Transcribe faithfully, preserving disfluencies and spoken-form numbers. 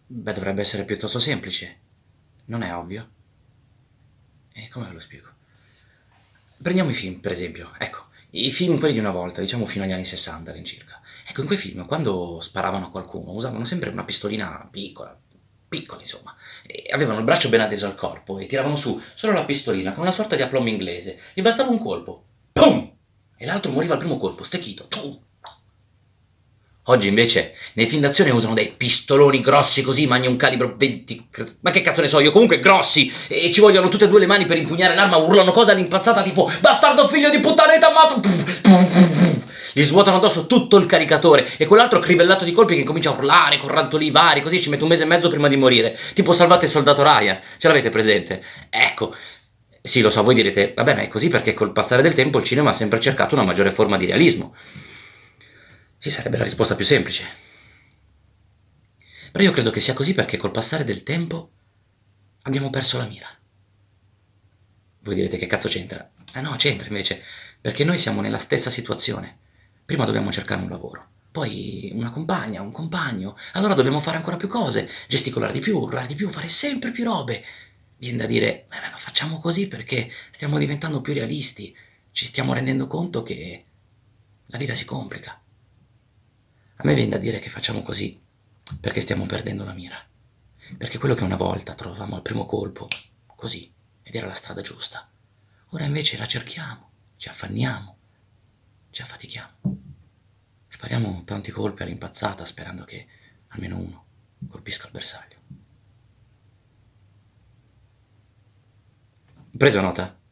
Beh, dovrebbe essere piuttosto semplice. Non è ovvio? E come ve lo spiego? Prendiamo i film, per esempio. Ecco, i film quelli di una volta, diciamo fino agli anni sessanta all'incirca. Ecco, in quei film, quando sparavano a qualcuno, usavano sempre una pistolina piccola, piccola insomma, e avevano il braccio ben addeso al corpo e tiravano su solo la pistolina con una sorta di aplomb inglese. Gli bastava un colpo. Pum! E l'altro moriva al primo colpo, stecchito. Pum! Oggi invece nei film d'azione usano dei pistoloni grossi così, magnum calibro venti... Ma che cazzo ne so io, comunque grossi! E ci vogliono tutte e due le mani per impugnare l'arma, urlano cose all'impazzata tipo «Bastardo figlio di puttanetta, amato!» Gli svuotano addosso tutto il caricatore e quell'altro crivellato di colpi che comincia a urlare con rantoli vari, così ci mette un mese e mezzo prima di morire. Tipo salvate il soldato Ryan, ce l'avete presente? Ecco, sì lo so, voi direte «Vabbè, ma è così perché col passare del tempo il cinema ha sempre cercato una maggiore forma di realismo». Sì, sarebbe la risposta più semplice. Però io credo che sia così perché col passare del tempo abbiamo perso la mira. Voi direte che cazzo c'entra? Eh no, c'entra invece, perché noi siamo nella stessa situazione. Prima dobbiamo cercare un lavoro, poi una compagna, un compagno, allora dobbiamo fare ancora più cose, gesticolare di più, urlare di più, fare sempre più robe. Viene da dire, eh, ma facciamo così perché stiamo diventando più realisti, ci stiamo rendendo conto che la vita si complica. A me viene da dire che facciamo così perché stiamo perdendo la mira. Perché quello che una volta trovavamo al primo colpo, così, ed era la strada giusta, ora invece la cerchiamo, ci affanniamo, ci affatichiamo. Spariamo tanti colpi all'impazzata sperando che almeno uno colpisca il bersaglio. Preso nota?